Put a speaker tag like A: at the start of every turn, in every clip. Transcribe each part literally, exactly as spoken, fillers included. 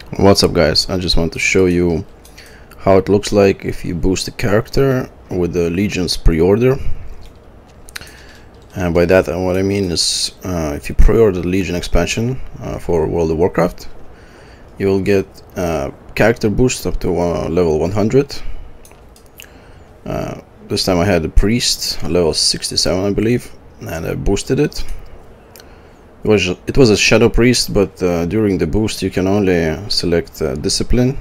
A: What's up, guys? I just want to show you how it looks like if you boost a character with the Legion's pre-order. And by that, what I mean is uh, if you pre-order the Legion expansion uh, for World of Warcraft, you will get uh, character boost up to uh, level one hundred. Uh, this time I had a priest, level sixty-seven I believe, and I boosted it. It was, it was a shadow priest, but uh, during the boost you can only select uh, discipline.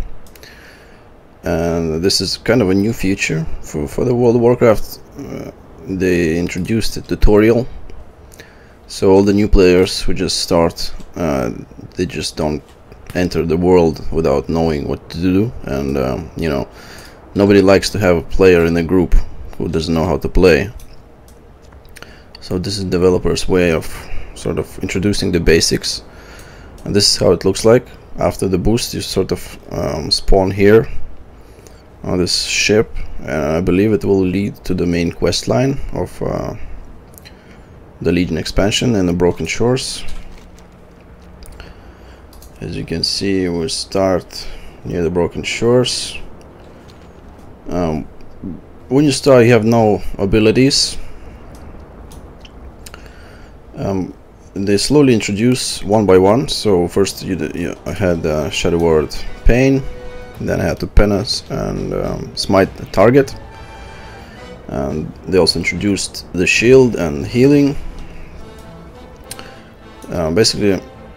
A: And this is kind of a new feature for, for the World of Warcraft. Uh, they introduced a tutorial, so all the new players who just start, uh, they just don't enter the world without knowing what to do. And um, you know, nobody likes to have a player in a group who doesn't know how to play. So this is developers' way of sort of introducing the basics, and this is how it looks like after the boost. You sort of um, spawn here on this ship, and I believe it will lead to the main quest line of uh, the Legion expansion and the Broken Shores. As you can see, we start near the Broken Shores. Um, when you start, you have no abilities. Um, they slowly introduce one by one. So first you, you I had uh, Shadow Word Pain, then I had to Penance and um, Smite the target, and they also introduced the shield and healing. Uh, basically,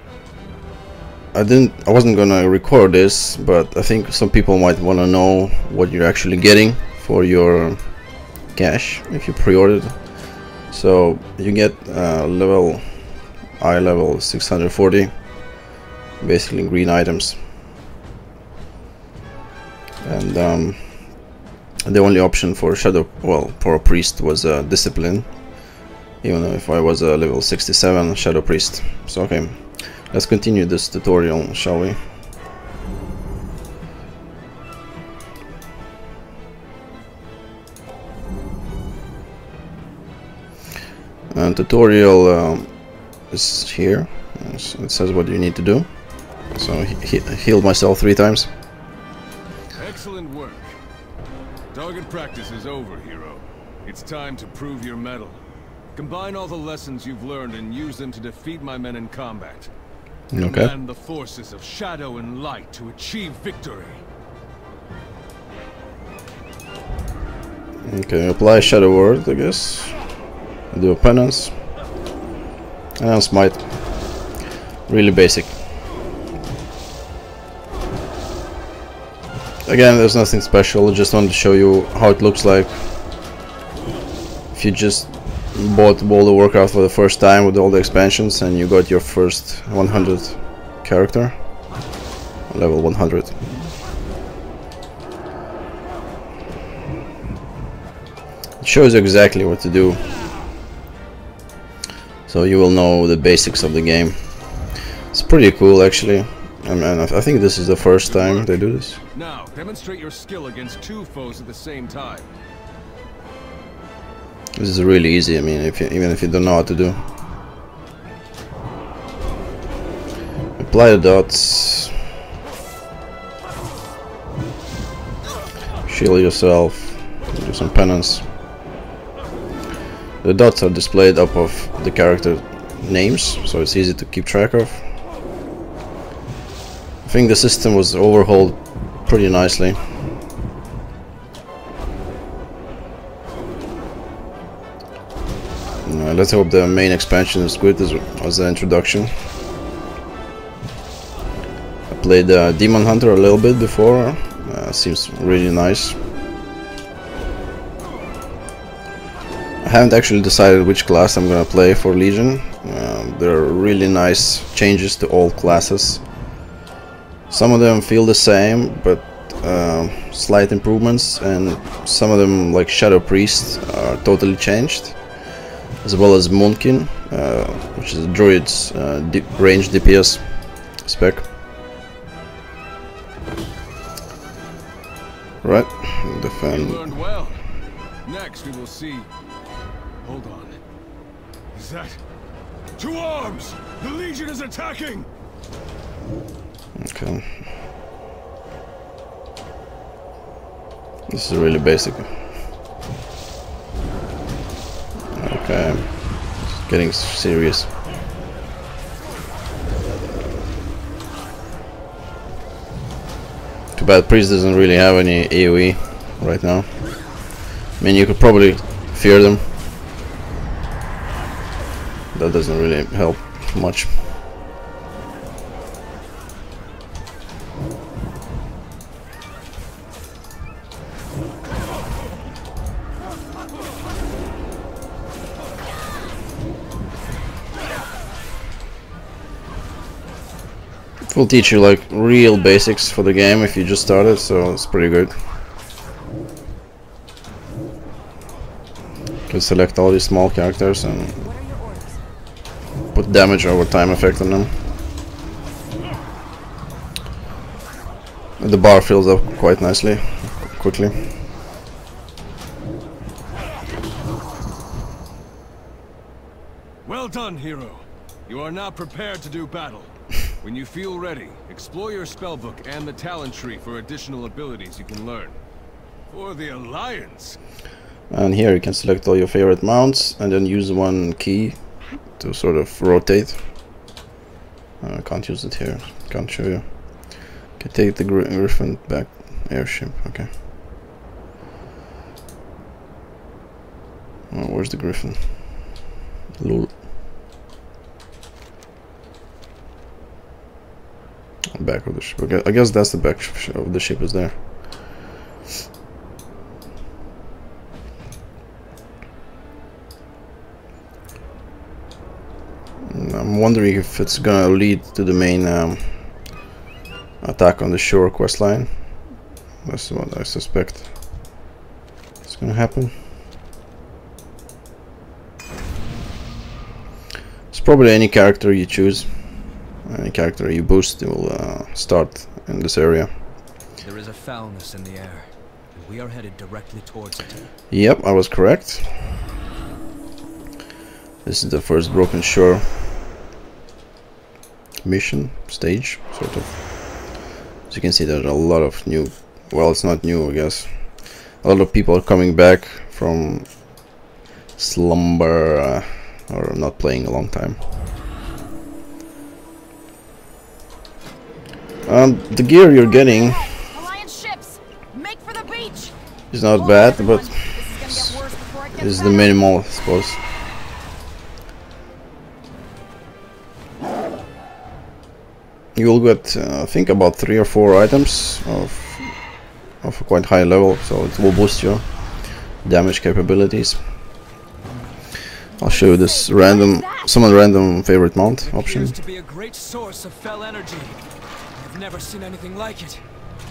A: I didn't I wasn't gonna record this, but I think some people might want to know what you're actually getting for your cash if you pre-ordered. So you get uh, level eye level six hundred forty, basically green items, and um, the only option for shadow, well, for a priest was uh, discipline, even if I was a level sixty-seven shadow priest. So okay, let's continue this tutorial, shall we? And tutorial um, is here. It says what you need to do. So he he healed myself three times.
B: Excellent work. Target practice is over, hero. It's time to prove your mettle. Combine all the lessons you've learned and use them to defeat my men in combat.
A: Okay.
B: Command the forces of shadow and light to achieve victory.
A: Okay, apply Shadow Word, I guess. Do a Penance and Smite. Really basic. Again, there's nothing special. I just wanted to show you how it looks like if you just bought World of Warcraft for the first time with all the expansions and you got your first one hundred character, level one hundred. It shows you exactly what to do, so you will know the basics of the game. It's pretty cool, actually. I mean, I think this is the first time they do this.
B: Now, demonstrate your skill against two foes at the same time.
A: This is really easy. I mean, if you, even if you don't know how to do. Apply the dots. Shield yourself. Do some penance. The dots are displayed up of the character names, so it's easy to keep track of. I think the system was overhauled pretty nicely. Uh, let's hope the main expansion is good as, as an introduction. I played uh, Demon Hunter a little bit before. Uh, seems really nice. I haven't actually decided which class I'm gonna play for Legion. Uh, there are really nice changes to all classes. Some of them feel the same, but uh, slight improvements, and some of them, like Shadow Priest, are totally changed, as well as Moonkin, uh, which is a druid's uh, range D P S spec. Right, defend.
B: You learned well. Next, we will see. Hold on. Is that? To arms! The Legion is attacking!
A: Okay. This is really basic. Okay, it's getting serious. Too bad Priest doesn't really have any AoE right now. I mean, you could probably fear them. That doesn't really help much. It will teach you like real basics for the game if you just started, so it's pretty good. You can select all these small characters and put damage over time effect on them. The bar fills up quite nicely, quickly.
B: Well done, hero. You are now prepared to do battle. When you feel ready, explore your spellbook and the talent tree for additional abilities you can learn. For the Alliance!
A: And here you can select all your favorite mounts and then use one key to sort of rotate. Uh, I can't use it here, can't show you. Okay, take the gr Griffin back airship, okay. Oh, where's the Griffin? Lol. Back of the ship. Okay, I guess that's the back of the ship is there. I'm wondering if it's gonna lead to the main um, attack on the shore questline. That's what I suspect is gonna happen. It's probably any character you choose. Any character you boost will uh, start in this area.
C: There is a foulness in the air, and we are headed directly towards it.
A: Yep, I was correct. This is the first Broken Shore mission stage, sort of. As you can see, there's a lot of new. Well, it's not new, I guess. A lot of people are coming back from slumber uh, or not playing a long time. Um, the gear you're getting is not bad, but is the minimal, I suppose. You will get, uh, I think, about three or four items of of a quite high level, so it will boost your damage capabilities. I'll show you this random, some random favorite mount option.
C: To be a great source of fell energy. I've never seen anything like it.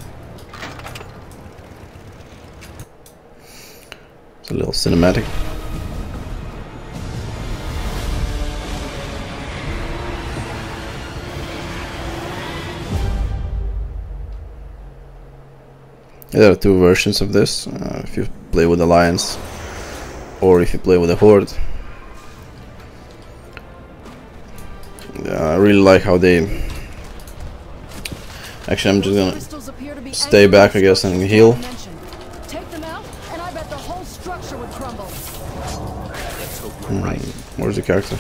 A: It's a little cinematic. There are two versions of this, uh, if you play with Alliance or if you play with a Horde. Uh, I really like how they... Actually, I'm just gonna stay back, I guess, and heal. Mm, where's the character?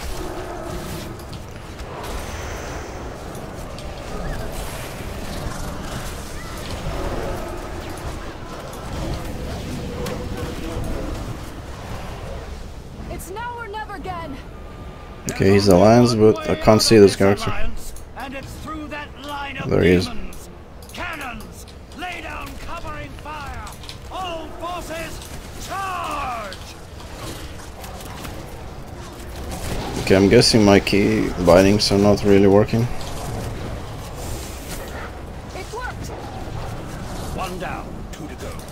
A: Okay, he's Alliance, but I can't see this character. There he is.
D: Cannons, lay down covering fire. All forces, charge!
A: Okay, I'm guessing my key bindings are not really working.
D: It worked. One down, two to go.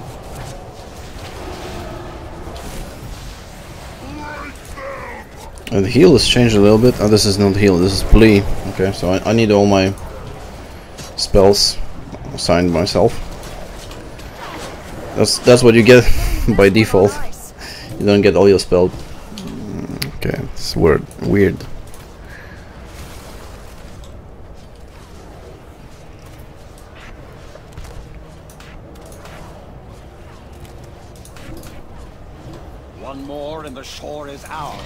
A: And the heal has changed a little bit. Oh, this is not heal, this is plea. Okay, so I, I need all my spells assigned myself. That's that's what you get by default. You don't get all your spells. Okay, it's weird. Weird.
D: One more and the shore is ours.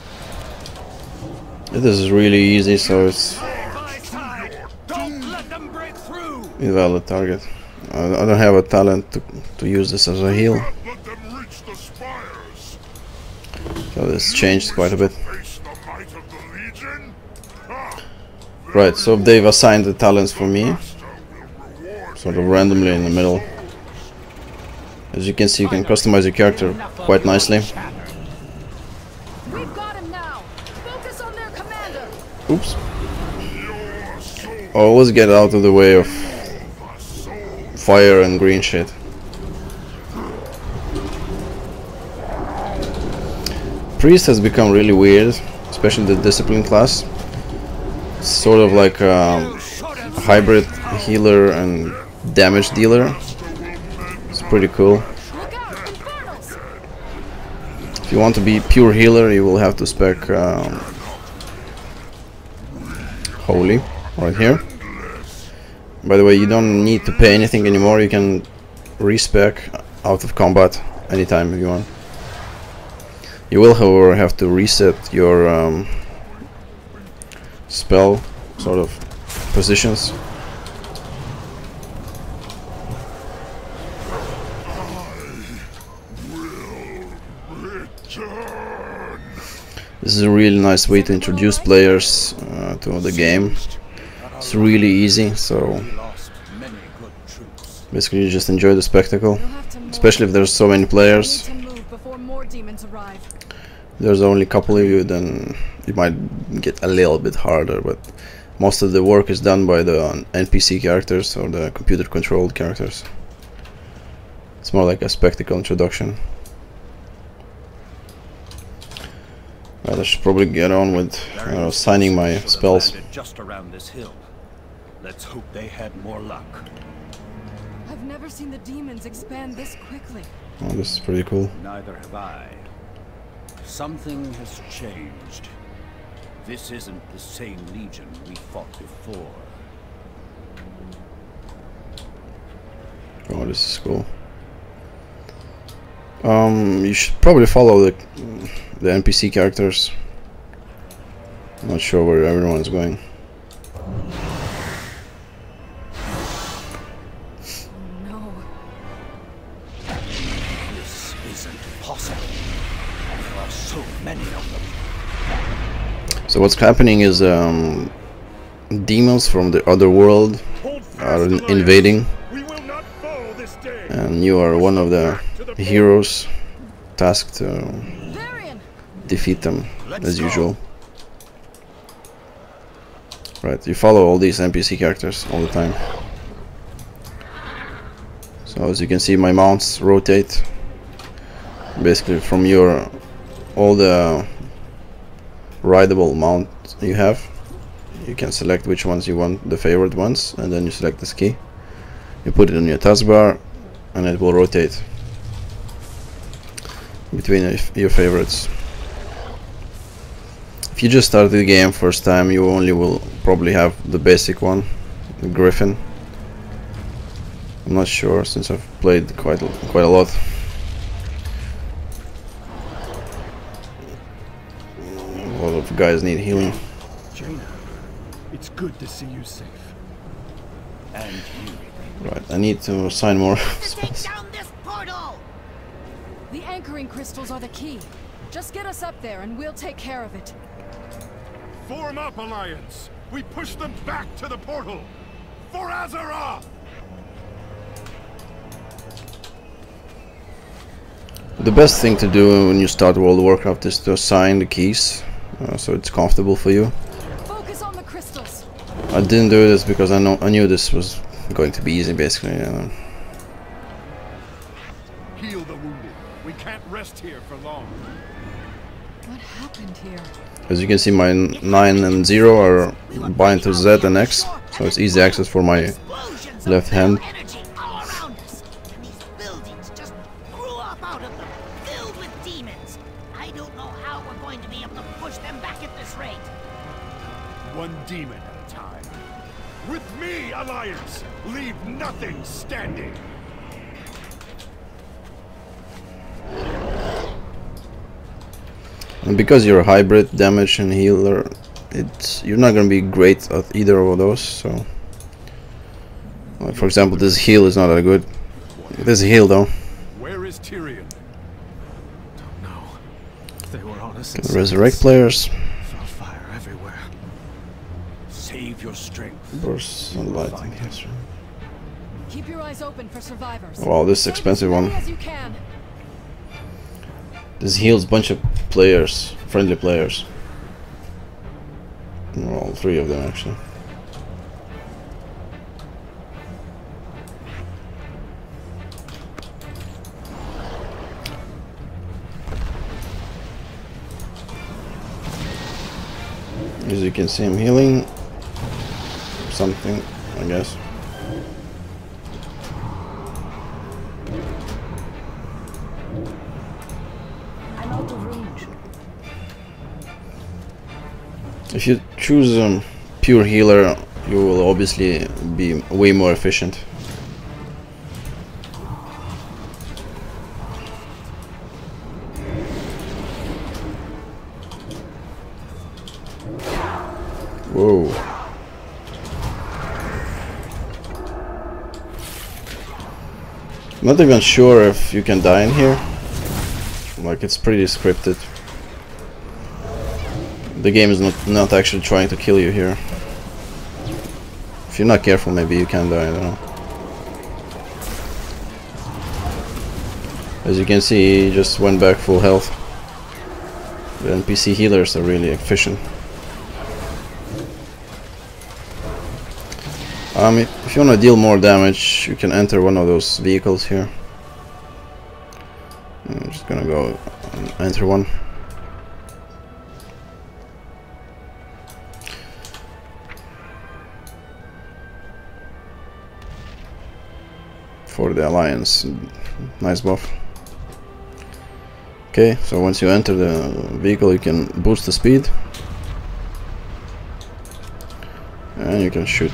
A: This is really easy, so it's
D: Don't let them break through.
A: invalid target. I I don't have a talent to, to use this as a heal,
E: Let them reach the spires.
A: so this changed quite a bit.
E: Face the might of the Legion. Ha!
A: Right, so they've assigned the talents for me,
E: Master will reward
A: sort of randomly in the middle. As you can see, you can customize your character quite nicely.
F: We've got him now. Focus on their commander.
A: Oops. Always get out of the way of fire and green shit. Priest has become really weird, especially the discipline class. It's sort of like um, a hybrid healer and damage dealer. It's pretty cool.
F: Look out, infernals.
A: If you want to be pure healer, you will have to spec um, Holy right here. By the way, you don't need to pay anything anymore. You can respec out of combat anytime if you want. You will, however, have to reset your um, spell sort of positions. This is a really nice way to introduce players uh, to the game. It's really easy, so basically you just enjoy the spectacle, especially if there's so many players.
F: We need to move before more demons arrive.
A: There's only a couple of you, then it might get a little bit harder, but most of the work is done by the N P C characters or the computer controlled characters. It's more like a spectacle introduction. Right, I should probably get on with uh, signing my spells.
D: Just around this hill. Let's hope they had more luck.
F: I've never seen the demons expand this quickly.
A: Oh, this is pretty cool.
D: Neither have I. Something has changed. This isn't the same Legion we fought before.
A: Oh, this is cool. Um, you should probably follow the the N P C characters. I'm not sure where everyone's going.
F: No.
D: This isn't possible. There are so many of them.
A: So what's happening is um, demons from the other world are in invading,
E: We will not fall this day.
A: and you are one of the heroes tasked to
F: Varian!
A: defeat them as usual. Right, you follow all these N P C characters all the time. So as you can see, my mounts rotate. Basically from your all the rideable mount you have, you can select which ones you want, the favorite ones, and then you select this key. You put it on your taskbar and it will rotate between your favorites. If you just started the game first time, you only will probably have the basic one, the Griffin. I'm not sure, since I've played quite a, quite a lot. A lot of guys need healing.
G: Jaina, it's good to see you safe.
D: And you.
A: Right, I need to assign more
H: Take
A: spells.
H: down this portal!
F: The anchoring crystals are the key. Just get us up there and we'll take care of it.
E: Form up, Alliance. We push them back to the portal. For Azeroth!
A: The best thing to do when you start World of Warcraft is to assign the keys, uh, so it's comfortable for you.
F: Focus on the crystals.
A: I didn't do this because I know I knew this was going to be easy, basically. Uh,
E: Heal the wounded. We can't rest here for long.
F: What happened here?
A: as you can see, my nine and zero are bind to Z and X, so it's easy access for my
H: Explosions
A: left
H: of
A: hand.
H: metal energy all around us. And these buildings just grew up out of them, filled with demons. I don't know how we're going to be able to push them back at this rate.
E: One demon at a time. With me, Alliance! Leave nothing standing!
A: And because you're a hybrid damage and healer, it's you're not gonna be great at either of those. So, like for example, this heal is not that good. This heal though.
E: Where is Tyrion?
C: Don't know. They were on us.
A: Can resurrect players.
C: Felt fire everywhere.
D: Save your strength.
A: Burst and lightning.
F: Keep your eyes open for survivors.
A: Wow, this is
F: Save
A: expensive
F: as many
A: one.
F: as you can.
A: This heals bunch of players, friendly players. Well, three of them actually. As you can see, I'm healing something, I guess.
H: I'm out of range.
A: If you choose um, pure healer, you will obviously be way more efficient. Whoa. I'm not even sure if you can die in here. Like, it's pretty scripted. The game is not, not actually trying to kill you here. If you're not careful, maybe you can die, I don't know. As you can see, he just went back full health. The N P C healers are really efficient. Um, if you want to deal more damage, you can enter one of those vehicles here. I'm just gonna go and enter one. For the Alliance, nice buff. Okay, so once you enter the vehicle, you can boost the speed. And you can shoot.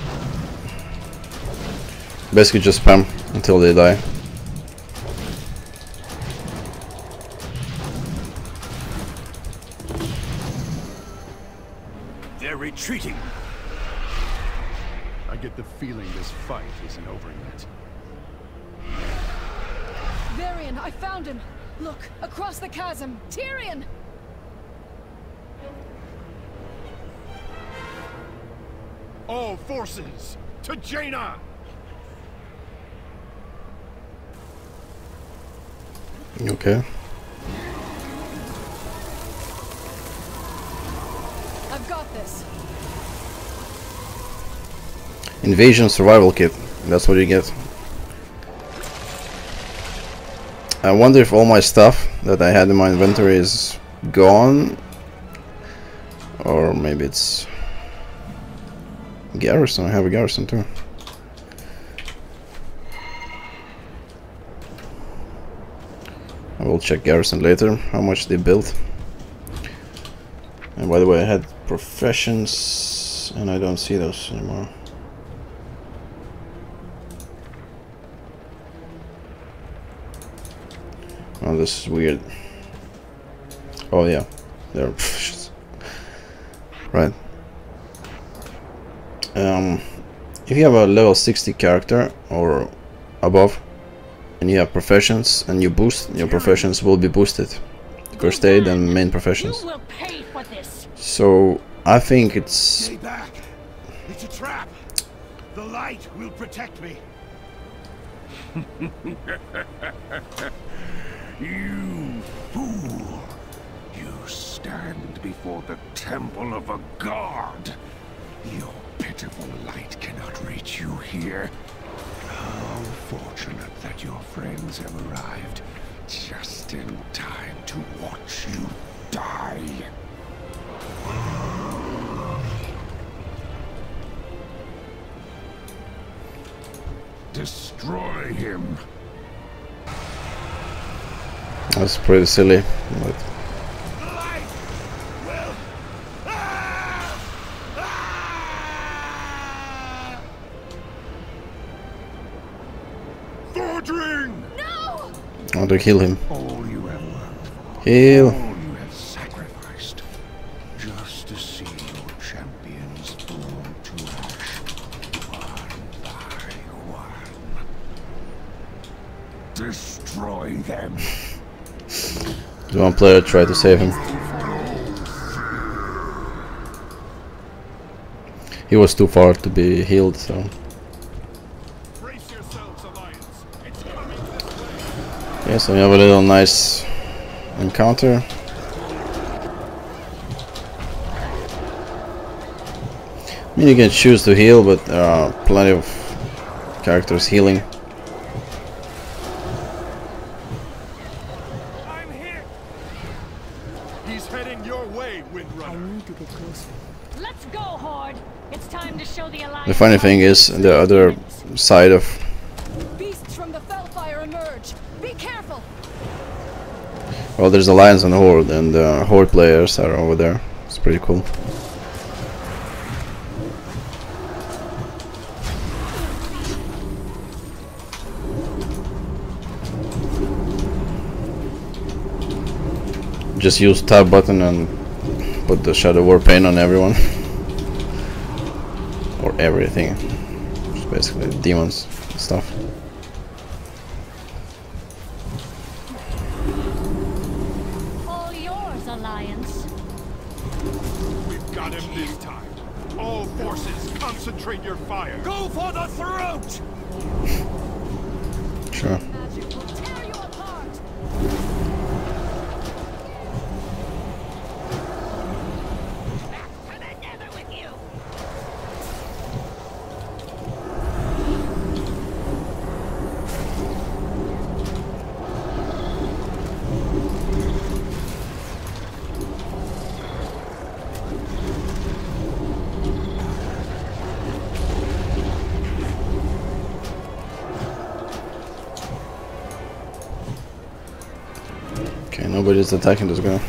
A: Basically just spam until they die.
D: They're retreating.
E: I get the feeling this fight isn't over yet.
F: Varian, I found him. Look, across the chasm. Tyrion!
E: All forces to Jaina!
A: Okay.
F: I've got this.
A: Invasion survival kit. That's what you get. I wonder if all my stuff that I had in my inventory is gone, or maybe it's garrison. I have a garrison too. I will check garrison later, how much they built. And by the way, I had professions and I don't see those anymore. Oh, this is weird. Oh yeah, they're professions. Right. Um, if you have a level sixty character or above, and you have professions and you boost, your professions will be boosted. First aid and main professions.
H: You will pay for this.
A: So I think it's
E: Stay back! It's a trap! The light will protect me!
I: You fool! You stand before the temple of a god. Your pitiful light cannot reach you here. How fortunate that your friends have arrived just in time to watch you die. Destroy him.
A: That's pretty silly. But
E: The light will... Ah! Ah! Thordring!
F: No!
A: I want to kill him.
I: All you have worked for,
A: Heal.
I: all you have sacrificed. Destroy them.
A: The one player tried to save him. He was too far to be healed, so.
E: Brace yourselves, Alliance. It's coming this way.
A: Yeah, so we have a little nice encounter. I mean, you can choose to heal, but there are plenty of characters healing.
E: I'm hit. He's heading your way, Windrunner.
J: I need to get closer.
F: Let's go, Horde! It's time to show the Alliance.
A: The funny thing is, the other side of
F: Beasts from the Fellfire emerge. Be careful.
A: well, there's Alliance and Horde, and the Horde players are over there. It's pretty cool. Just use tab button and put the Shadow War paint on everyone. Or everything. Just basically demons and stuff.
F: All yours, Alliance.
E: We've got him this time. All forces, concentrate your fire.
D: Go for the throat!
A: Sure.
F: Magic will tear you apart.
H: Back to the nether with you.
A: Okay, nobody's attacking this guy.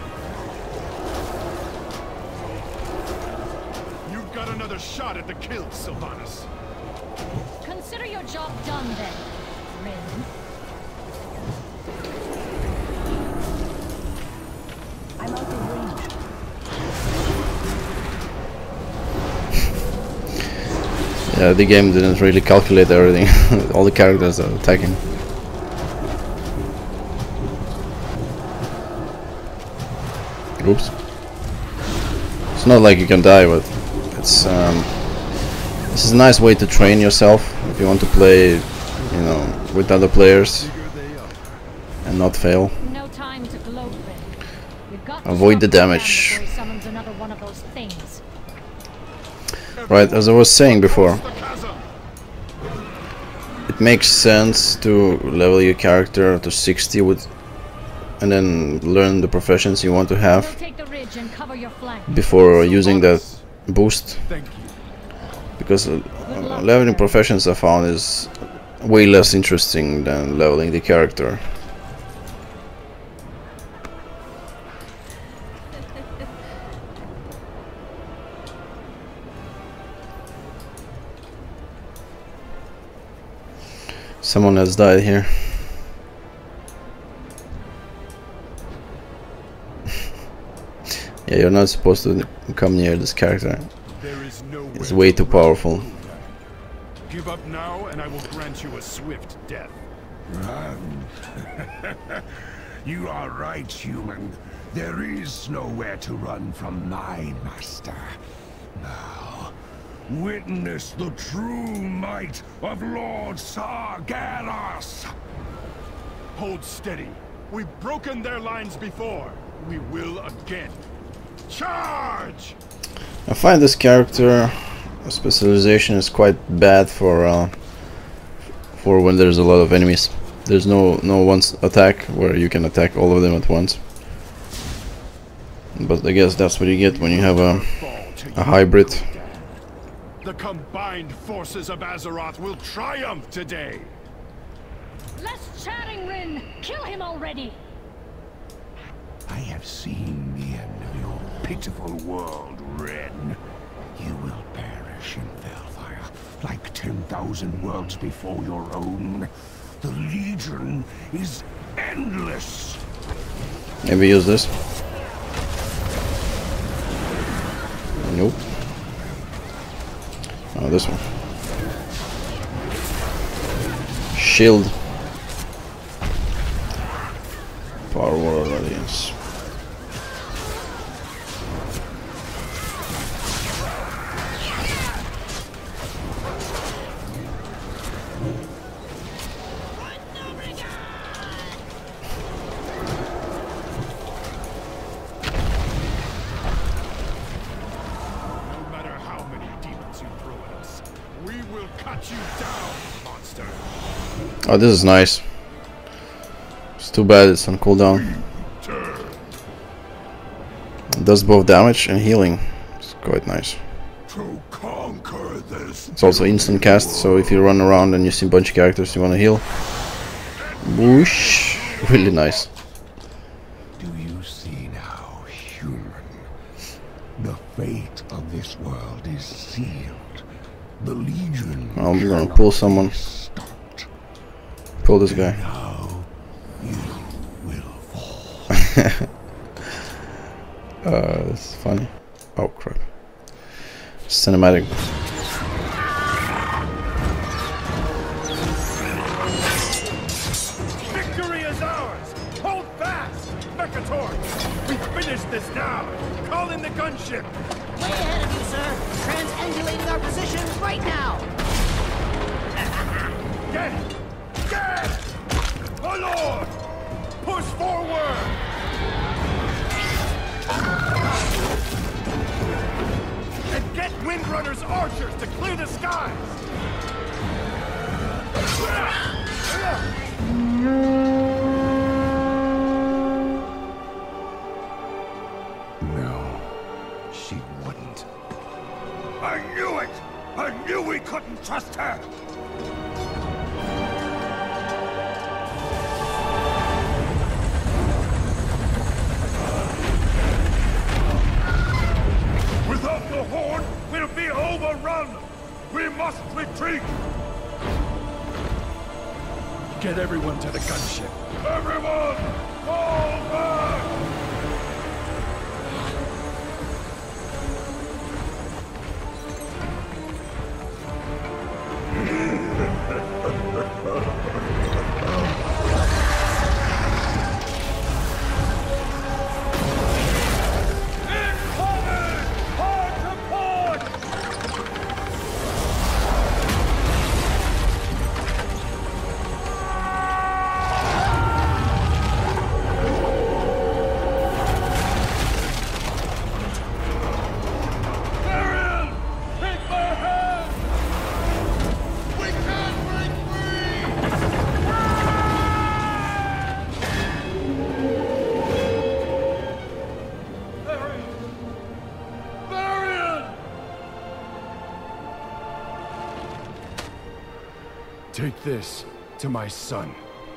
E: You've got another shot at the kill, Sylvanas.
F: Consider your job done then, Rin.
J: I'm out of range.
A: Yeah, the game didn't really calculate everything. All the characters are attacking. Oops. It's not like you can die, but it's um, this is a nice way to train yourself if you want to play, you know, with other players and not fail.
F: No time to gloat, Rin. We've got to
A: Avoid the
F: stop him
A: damage.
F: before he summons another one of those things.
A: Right, as I was saying before,
E: The chasm.
A: it makes sense to level your character to sixty with, and then learn the professions you want to
F: We'll
A: have
F: take the ridge and cover your flank.
A: before using that boost.
E: Thank you.
A: Because uh, uh, leveling professions I found is way less interesting than leveling the character. Someone has died here. Yeah, you're not supposed to come near this character.
E: There is no
A: It's way too powerful.
E: Give up now, and I will grant you a swift death.
I: Run. You are right, human. There is nowhere to run from my master. Now, witness the true might of Lord Sargeras.
E: Hold steady. We've broken their lines before. We will again. Charge!
A: I find this character specialization is quite bad for uh, for when there's a lot of enemies. There's no no one attack where you can attack all of them at once. But I guess that's what you get when you have a a hybrid.
E: The combined forces of Azeroth will triumph today.
F: Less chatting, Rin! Kill him already!
I: I have seen the end of your pitiful world, Ren. You will perish in Hellfire, like ten thousand worlds before your own. The Legion is endless.
A: Maybe use this. Nope. Oh, this one. Shield. Oh, this is nice. It's too bad it's on cooldown. It does both damage and healing. It's quite nice.
I: To conquer this.
A: It's also instant cast, so if you run around and you see a bunch of characters you want to heal, whoosh, really nice.
I: Do you see now, human? The fate of this world is sealed. The Legion.
A: I'm gonna pull someone.
I: Stopped.
A: Pull this guy.
I: Now you will fall.
A: Uh, this is funny. Oh crap. Cinematic.
E: Victory is ours! Hold fast! Mercator! We finish this now! Call in the gunship!
H: Way ahead of you, sir. Transangulating our position right now.
E: Get it! Get it! My lord! Push forward! And get Windrunner's archers to clear the skies!
I: No, she wouldn't. I knew it! I knew we couldn't trust her!
E: Without the Horde, we'll be overrun! We must retreat! Get everyone to the gunship! Everyone! Fall back! Take this to my son.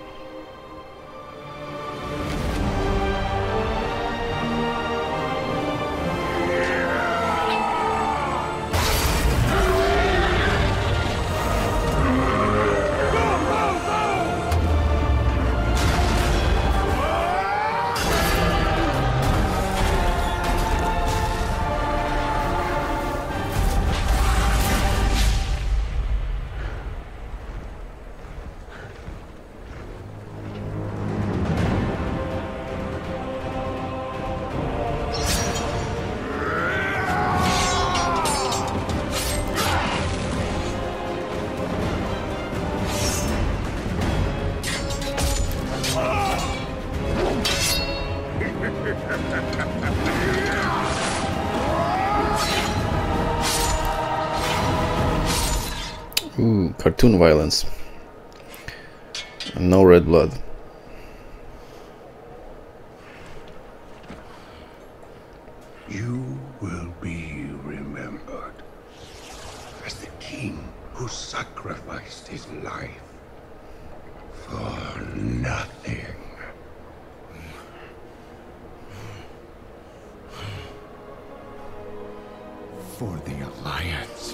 A: Ooh, cartoon violence. No red blood.
I: You will be remembered as the king who sacrificed his life for nothing. For the Alliance.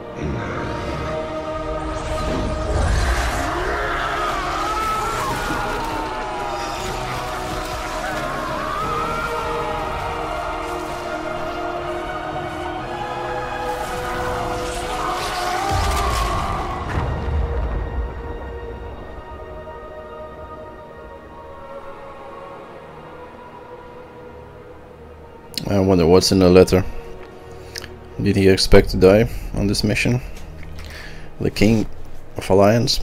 A: I wonder what's in the letter. Did he expect to die on this mission? The King of Alliance?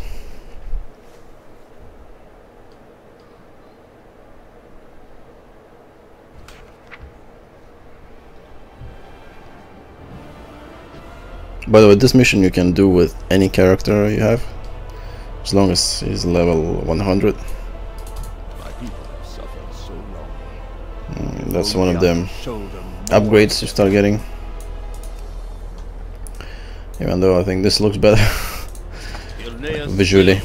A: By the way, this mission you can do with any character you have, as long as he's level one hundred.
E: My people have suffered so long.
A: Mm, that's one of them upgrades you start getting. Even though I think this looks better visually.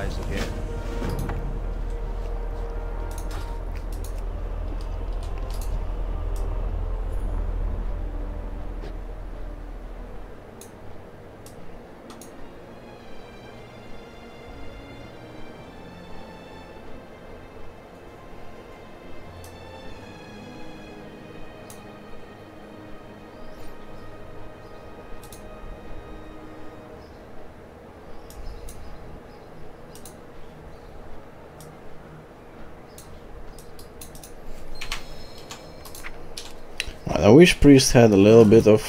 A: I wish Priest had a little bit of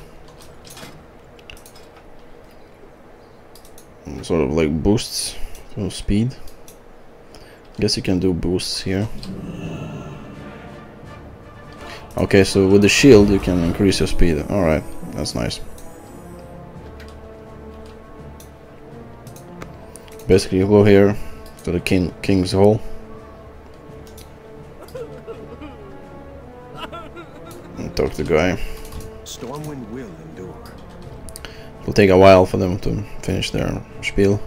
A: sort of like boosts to speed. Guess you can do boosts here. Okay, so with the shield you can increase your speed. Alright, that's nice. Basically you go here to the king King's Hall. Talk to the guy.
E: Stormwind will endure.
A: It'll take a while for them to finish their spiel.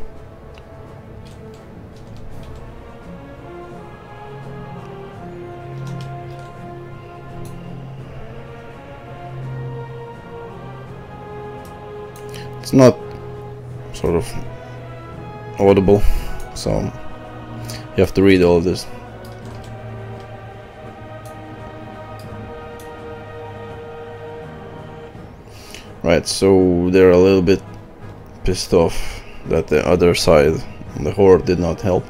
A: It's not sort of audible, so you have to read all of this. Right, so they're a little bit pissed off that the other side, the Horde, did not help.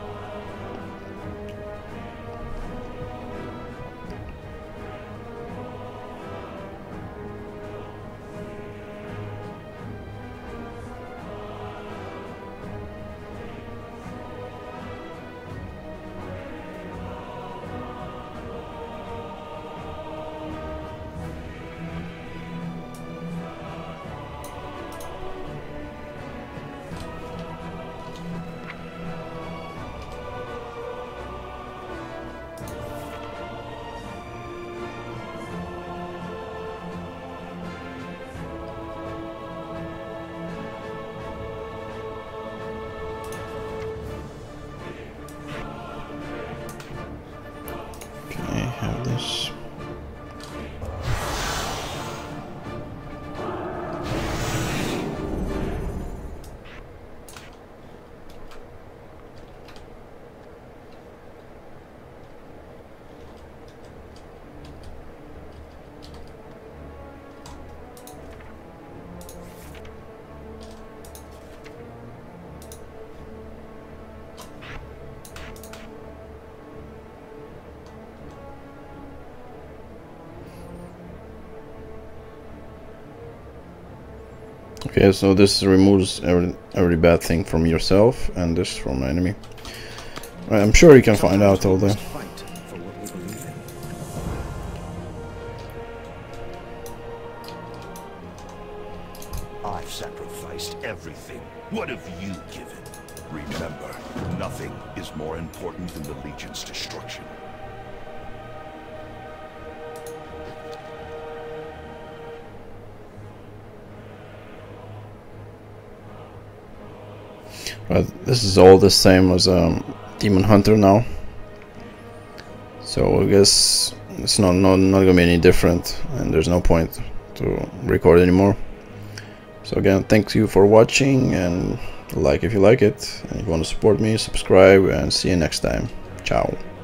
A: Have this. Okay, so this removes every, every bad thing from yourself and this from the enemy. Right, I'm sure you can find out all the...
E: I've sacrificed everything. What have you given? Remember, nothing is more important than the Legion's destruction.
A: Right, this is all the same as um, Demon Hunter now, so I guess it's not, not not gonna be any different, and there's no point to record anymore. So again, thank you for watching, and like if you like it, and if you want to support me, subscribe, and see you next time. Ciao.